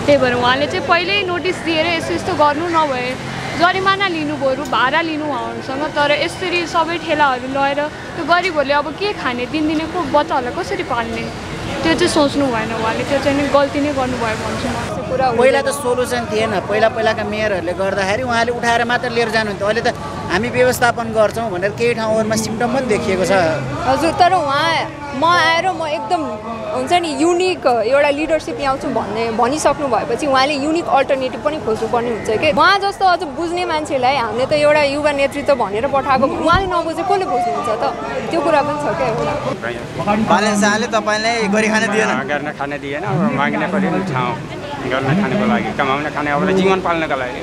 त्यही भएर उहाँले चाहिँ पहिल्यै नोटिस दिएर यस्तो यस्तो गर्नु नभए जरिमाना लिनु बरु भाडा लिनु उहाँहरूसँग तर यसरी सबै ठेलाहरू लगेर त्यो गरिबहरूले अब के खाने दिनदिनैको बच्चाहरूलाई कसरी पाल्ने त्यो चाहिँ सोच्नु भएन उहाँले त्यो चाहिँ गल्ती नै गर्नुभयो भन्छु म पुरा पहिला त सोलुसन थिएन पहिलाका मेयरहरूले गर्दाखेरि उहाँले उठाएर मात्र लिएर जानुहुन्थ्यो अहिले त हामी व्यवस्थापन गर्छौँ भनेर केही ठाउँहरूमा सिम्टम पनि देखिएको छ हजुर तर म आएर म एकदम हुन्छ नि युनिक एउटा लिडरसिप ल्याउँछु भनिसक्नु भएपछि उहाँले युनिक अल्टरनेटिभ पनि खोज्नुपर्ने हुन्छ कि उहाँ जस्तो अझ बुझ्ने मान्छेलाई हामीले त एउटा युवा नेतृत्व भनेर पठाएको उहाँले नबुझे कसले बुझ्नुहुन्छ त त्यो कुरा पनि छ क्या एउटा बालन शाहले तपाईँलाई गरिखान दिएन गर्न खान दिएन माग्ने पर्यो ठाउँ गर्न खानको लागि कमाउन खाने अब जीवन पाल्नको लागि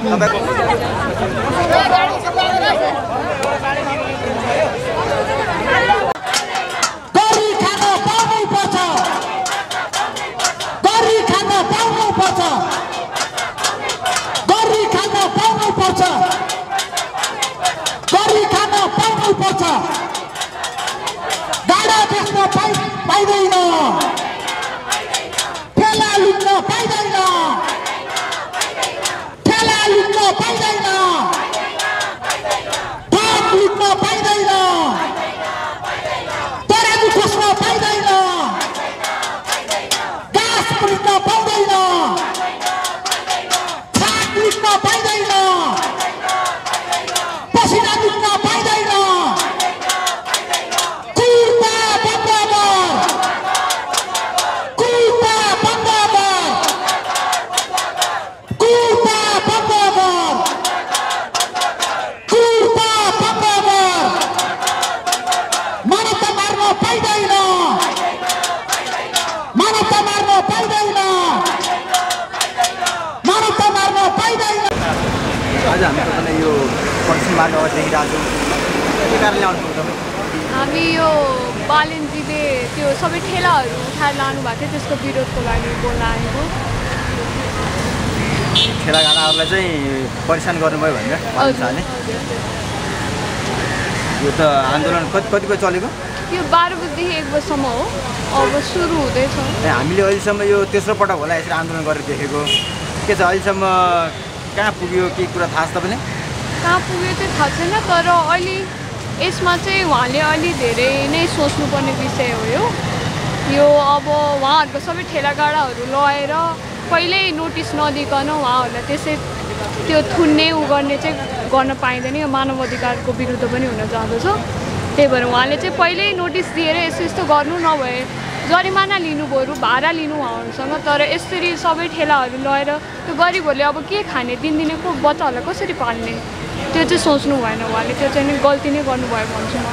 हामी यो बालनजीले त्यो सबै ठेलाहरू उठाएर लानु भएको थियो त्यसको विरोधको लागि बोल्न आएको ठेलागाडाहरूलाई चाहिँ परेशान गर्नुभयो भनेर यो त आन्दोलन कतिको चलेको यो 12 बजेदेखि 1 बजीसम्म हो अब सुरु हुँदैछ हामीले अहिलेसम्म यो तेस्रो पटक होला यसरी आन्दोलन गरेर देखेको के छ अहिलेसम्म कहाँ पुग्यो के कुरा थाहा छ तपाईँले कहाँ पुग्यो चाहिँ थाहा छैन तर अहिले यसमा चाहिँ उहाँले अलि धेरै नै सोच्नुपर्ने विषय हो यो अब उहाँहरूको सबै ठेलागाडाहरू लगेर पहिल्यै नोटिस नदिकन उहाँहरूलाई त्यसै त्यो थुन्ने गर्ने चाहिँ गर्न पाइँदैन यो मानव अधिकारको विरुद्ध पनि हुन जाँदछ त्यही भएर उहाँले चाहिँ पहिल्यै नोटिस दिएर यस्तो यस्तो गर्नु नभए जरिमाना लिनु बरु भाडा लिनु उहाँहरूसँग तर यसरी सबै ठेलाहरू लगेर त्यो गरिबहरूले अब के खाने दिनदिनैको बच्चाहरूलाई कसरी पाल्ने त्यो चाहिँ सोच्नु भएन उहाँले त्यो चाहिँ गल्ती नै गर्नुभयो भन्छु म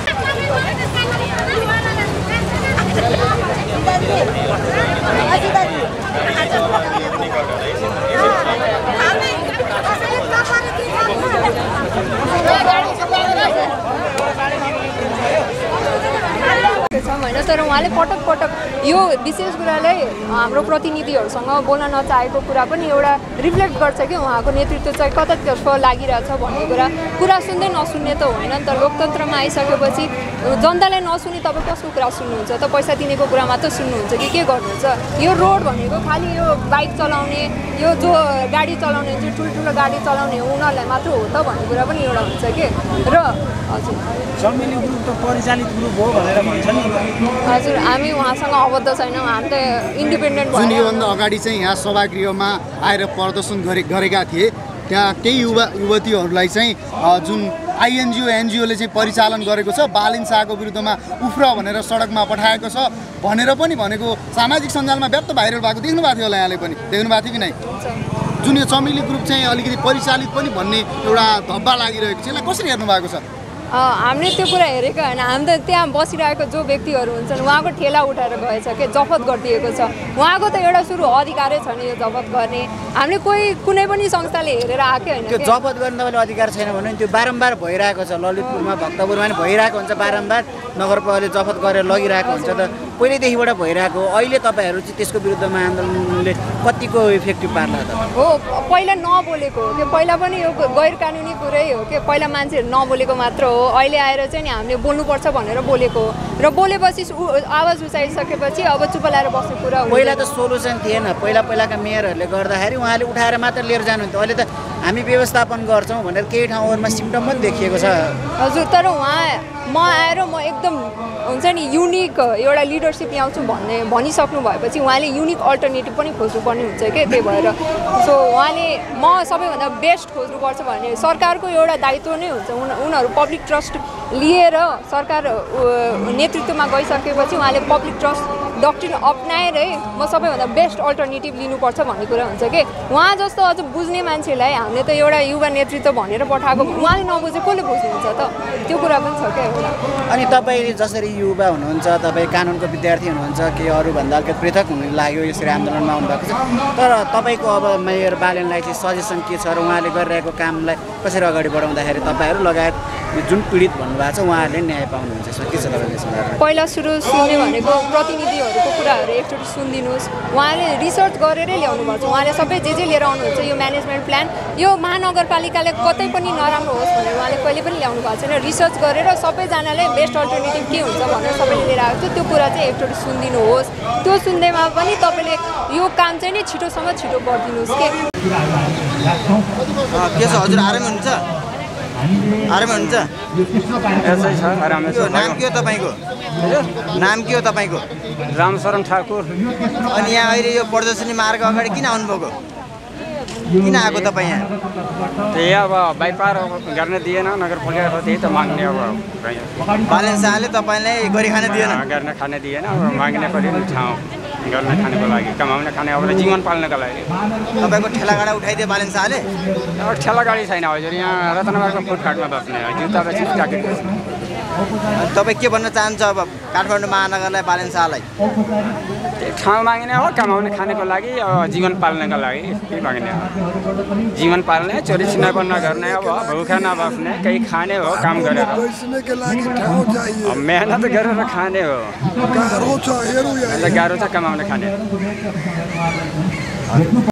होइन तर उहाँले पटक पटक यो विशेष कुरालाई हाम्रो प्रतिनिधिहरूसँग बोल्न नचाहेको कुरा पनि एउटा रिफ्लेक्ट गर्छ कि उहाँको नेतृत्व चाहिँ कतातर्फ लागिरहेछ भन्ने कुरा सुन्दै नसुन्ने त होइन नि त लोकतन्त्रमा आइसकेपछि जनतालाई नसुनी तपाईँ कसको कुरा सुन्नुहुन्छ त पैसा दिनेको कुरा मात्र सुन्नुहुन्छ कि के गर्नुहुन्छ यो रोड भनेको खालि यो बाइक चलाउने यो जो गाडी चलाउने जो ठुल्ठुलो गाडी चलाउने उनीहरूलाई मात्र हो त भन्ने कुरा पनि एउटा हुन्छ कि र हजुर सम्मिलित ग्रुप त परिचालित ग्रुप हो भनेर भन्छ नि हजुर हामी उहाँसँग अबद्ध छैनौँ हामी त इन्डिपेन्डेन्ट जुन योभन्दा अगाडि चाहिँ यहाँ सभागृहमा आएर प्रदर्शन गरेका थिए त्यहाँ केही युवतीहरूलाई चाहिँ जुन आइएनजिओ एनजिओले चाहिँ परिचालन गरेको छ बालिन शाहको विरुद्धमा उफ्र भनेर सडकमा पठाएको छ भनेर पनि भनेको सामाजिक सञ्जालमा व्याप्त भाइरल भएको देख्नु भएको थियो होला यहाँले पनि देख्नु भएको थियो कि नै जुन यो चमेली ग्रुप चाहिँ अलिकति परिचालित पनि भन्ने एउटा धब्बा लागिरहेको छ यसलाई कसरी हेर्नु भएको छ हामीले त्यो कुरा हेरेको होइन हामी त त्यहाँ बसिरहेको जो व्यक्तिहरू हुन्छन् उहाँको ठेला उठाएर गएछ के जफत गरिदिएको छ उहाँको त एउटा सुरु अधिकारै छ नि यो जफत गर्ने हामीले कुनै पनि संस्थाले हेरेर आएकै होइन त्यो जफत गर्ने तपाईँले अधिकार छैन भने त्यो बारम्बार भइरहेको छ ललितपुरमा भक्तपुरमा पनि भइरहेको हुन्छ बारम्बार नगरपालिकाले जफत गरेर लगिरहेको हुन्छ त पहिल्यैदेखिबाट भइरहेको अहिले तपाईँहरू चाहिँ त्यसको विरुद्धमा आन्दोलनले कतिको इफेक्टिभ पार्ला त हो पहिला नबोलेको हो कि पहिला पनि यो गैर कानुनी कुरै हो कि पहिला मान्छेहरू नबोलेको मात्र हो हो अहिले आएर चाहिँ नि हामीले बोल्नुपर्छ भनेर बोलेको हो र बोलेपछि आवाज उचाइसकेपछि अब चुप लाएर बस्ने कुरा हो पहिला त सोलुसन थिएन पहिलाका मेयरहरूले गर्दाखेरि उहाँले उठाएर मात्र लिएर जानुहुन्थ्यो अहिले त हामी व्यवस्थापन गर्छौँ भनेर केही ठाउँहरूमा सिम्टम पनि देखिएको छ हजुर तर म आएर म एकदम हुन्छ नि युनिक एउटा लिडरसिप ल्याउँछु भनिसक्नु भएपछि उहाँले युनिक अल्टरनेटिभ पनि खोज्नुपर्ने हुन्छ क्या त्यही भएर सो उहाँले म सबैभन्दा बेस्ट खोज्नुपर्छ भने सरकारको एउटा दायित्व नै हुन्छ उनीहरू पब्लिक ट्रस्ट लिएर सरकार नेतृत्वमा गइसकेपछि उहाँले पब्लिक ट्रस्ट डक्ट्रिन अप्नाएरै म सबैभन्दा बेस्ट अल्टरनेटिभ लिनुपर्छ भन्ने कुरा हुन्छ कि उहाँ जस्तो अझ बुझ्ने मान्छेलाई हामीले त एउटा युवा नेतृत्व भनेर पठाएको उहाँले नबुझे कसले बुझ्नुहुन्छ त त्यो कुरा पनि छ क्या एउटा अनि तपाईँ जसरी युवा हुनुहुन्छ तपाईँ कानुनको विद्यार्थी हुनुहुन्छ कि अरूभन्दा अलिकति पृथक हुन लाग्यो यसरी आन्दोलनमा आउनुभएको छ तर तपाईँको अब मेयर बालेनलाई चाहिँ सजेसन के छ र उहाँले गरिरहेको कामलाई कसरी अगाडि बढाउँदाखेरि तपाईँहरू लगायत जुन पीडित भन्नुभएको छ उहाँहरूले न्याय पाउनुहुन्छ के छ तपाईँले पहिला सुरु सुन्ने भनेको प्रतिनिधिहरूको कुराहरू एकचोटि सुनिदिनुहोस् उहाँले रिसर्च गरेरै ल्याउनुपर्छ उहाँले सबै जे लिएर आउनुहुन्छ यो म्यानेजमेन्ट प्लान यो महानगरपालिकाले कतै पनि नराम्रो होस् भनेर उहाँले कहिले पनि ल्याउनु भएको छैन रिसर्च गरेर सबैजनाले बेस्ट अल्टरनेटिभ के हुन्छ भनेर सबैले लिएर आएको छ त्यो कुरा चाहिँ एकचोटि सुनिदिनुहोस् त्यो सुन्दैमा पनि तपाईँले यो काम चाहिँ नि छिटोसँग छिटो गरिदिनुहोस् के छ हजुर आरामै हुनुहुन्छ नाम के हो तपाईँको नाम के हो तपाईँको रामशरण ठाकुर अनि यहाँ अहिले यो प्रदर्शनी मार्ग अगाडि किन आउनुभएको किन आएको तपाईँ यहाँ त्यही अब बाइपार गर्न दिएन नगरपालिकाको त्यही त माग्ने अब बालेन शाहले तपाईँलाई गरी खान दिएन गर्न खाने दिएन अब माग्ने पऱ्यो नि ठाउँ गर्न खानको लागि कमाउने खाने अब जीवन पाल्नको लागि तपाईँको ठेलागाडा उठाइदियो बालेन शाहले अब ठेलागाडी छैन हजुर यहाँ रत्नगरको फुटपाथमा बस्ने जुत्ता बेसी काटेको तपाईँ के भन्न चाहन्छ अब काठमाडौँ महानगरलाई बालेन शाहलाई ठाउँ माग्ने हो कमाउने खानेको लागि जीवन पाल्नको लागि के माग्ने हो जीवन पाल्ने चोरी छिनापन नगर्ने अब भुखा नबस्ने केही खाने हो काम गरेर मेहनत गरेर खाने हो गाह्रो छ कमाउने खाने